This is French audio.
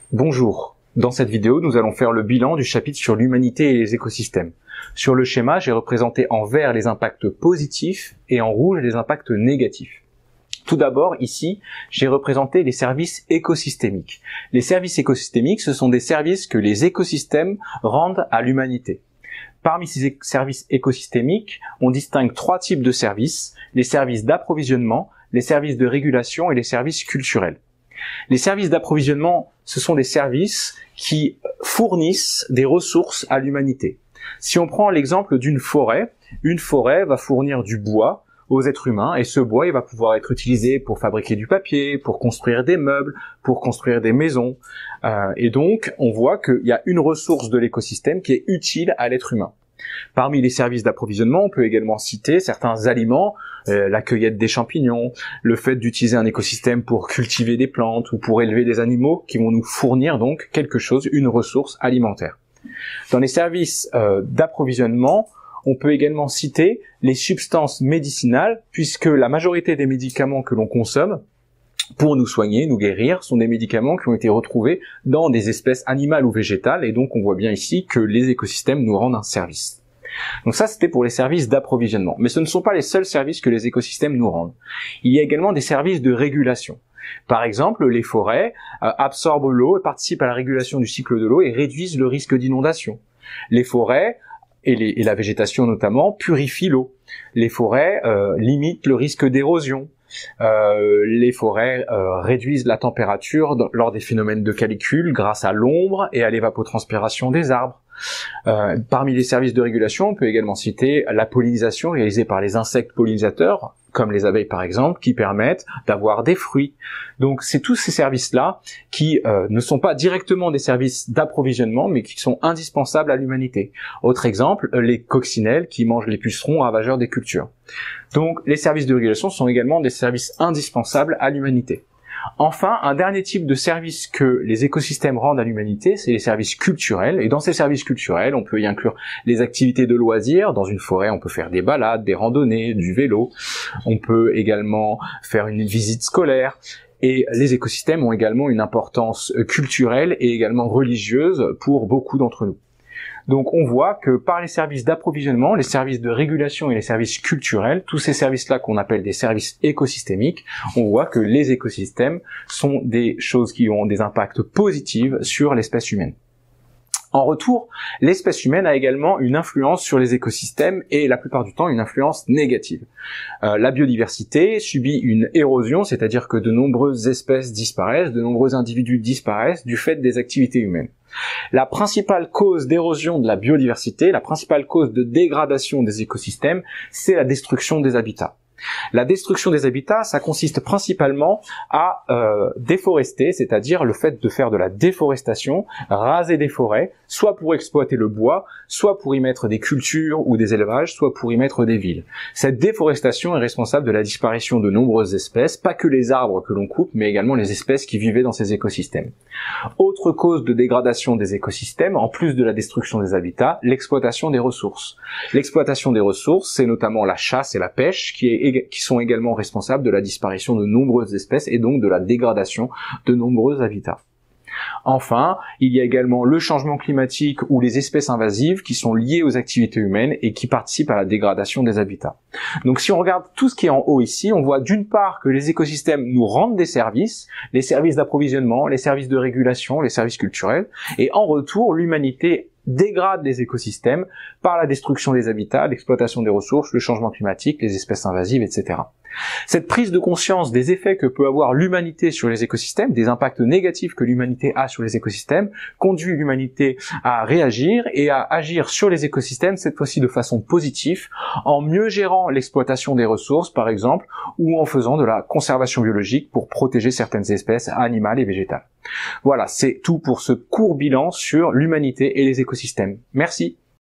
Bonjour, dans cette vidéo nous allons faire le bilan du chapitre sur l'humanité et les écosystèmes. Sur le schéma, j'ai représenté en vert les impacts positifs et en rouge les impacts négatifs. Tout d'abord, ici, j'ai représenté les services écosystémiques. Les services écosystémiques, ce sont des services que les écosystèmes rendent à l'humanité. Parmi ces services écosystémiques, on distingue trois types de services: les services d'approvisionnement, les services de régulation et les services culturels. Les services d'approvisionnement, ce sont des services qui fournissent des ressources à l'humanité. Si on prend l'exemple d'une forêt, une forêt va fournir du bois aux êtres humains, et ce bois, il va pouvoir être utilisé pour fabriquer du papier, pour construire des meubles, pour construire des maisons. Et donc, on voit qu'il y a une ressource de l'écosystème qui est utile à l'être humain. Parmi les services d'approvisionnement, on peut également citer certains aliments, la cueillette des champignons, le fait d'utiliser un écosystème pour cultiver des plantes ou pour élever des animaux qui vont nous fournir donc quelque chose, une ressource alimentaire. Dans les services d'approvisionnement, on peut également citer les substances médicinales, puisque la majorité des médicaments que l'on consomme pour nous soigner, nous guérir, sont des médicaments qui ont été retrouvés dans des espèces animales ou végétales, et donc on voit bien ici que les écosystèmes nous rendent un service. Donc ça, c'était pour les services d'approvisionnement. Mais ce ne sont pas les seuls services que les écosystèmes nous rendent. Il y a également des services de régulation. Par exemple, les forêts absorbent l'eau et participent à la régulation du cycle de l'eau et réduisent le risque d'inondation. Les forêts et la végétation notamment purifient l'eau. Les forêts limitent le risque d'érosion. Les forêts réduisent la température lors des phénomènes de canicule grâce à l'ombre et à l'évapotranspiration des arbres. Parmi les services de régulation, on peut également citer la pollinisation réalisée par les insectes pollinisateurs, comme les abeilles par exemple, qui permettent d'avoir des fruits. Donc c'est tous ces services-là qui ne sont pas directement des services d'approvisionnement, mais qui sont indispensables à l'humanité. Autre exemple, les coccinelles qui mangent les pucerons ravageurs des cultures. Donc les services de régulation sont également des services indispensables à l'humanité. Enfin, un dernier type de service que les écosystèmes rendent à l'humanité, c'est les services culturels. Et dans ces services culturels, on peut y inclure les activités de loisirs. Dans une forêt, on peut faire des balades, des randonnées, du vélo. On peut également faire une visite scolaire. Et les écosystèmes ont également une importance culturelle et également religieuse pour beaucoup d'entre nous. Donc on voit que par les services d'approvisionnement, les services de régulation et les services culturels, tous ces services-là qu'on appelle des services écosystémiques, on voit que les écosystèmes sont des choses qui ont des impacts positifs sur l'espèce humaine. En retour, l'espèce humaine a également une influence sur les écosystèmes et la plupart du temps une influence négative. La biodiversité subit une érosion, c'est-à-dire que de nombreuses espèces disparaissent, de nombreux individus disparaissent du fait des activités humaines. La principale cause d'érosion de la biodiversité, la principale cause de dégradation des écosystèmes, c'est la destruction des habitats. La destruction des habitats, ça consiste principalement à déforester, c'est-à-dire le fait de faire de la déforestation, raser des forêts, soit pour exploiter le bois, soit pour y mettre des cultures ou des élevages, soit pour y mettre des villes. Cette déforestation est responsable de la disparition de nombreuses espèces, pas que les arbres que l'on coupe, mais également les espèces qui vivaient dans ces écosystèmes. Autre cause de dégradation des écosystèmes, en plus de la destruction des habitats, l'exploitation des ressources. L'exploitation des ressources, c'est notamment la chasse et la pêche qui sont également responsables de la disparition de nombreuses espèces et donc de la dégradation de nombreux habitats. Enfin, il y a également le changement climatique ou les espèces invasives qui sont liées aux activités humaines et qui participent à la dégradation des habitats. Donc si on regarde tout ce qui est en haut ici, on voit d'une part que les écosystèmes nous rendent des services, les services d'approvisionnement, les services de régulation, les services culturels, et en retour, l'humanité dégrade les écosystèmes par la destruction des habitats, l'exploitation des ressources, le changement climatique, les espèces invasives, etc. Cette prise de conscience des effets que peut avoir l'humanité sur les écosystèmes, des impacts négatifs que l'humanité a sur les écosystèmes, conduit l'humanité à réagir et à agir sur les écosystèmes, cette fois-ci de façon positive, en mieux gérant l'exploitation des ressources, par exemple, ou en faisant de la conservation biologique pour protéger certaines espèces animales et végétales. Voilà, c'est tout pour ce court bilan sur l'humanité et les écosystèmes. Merci.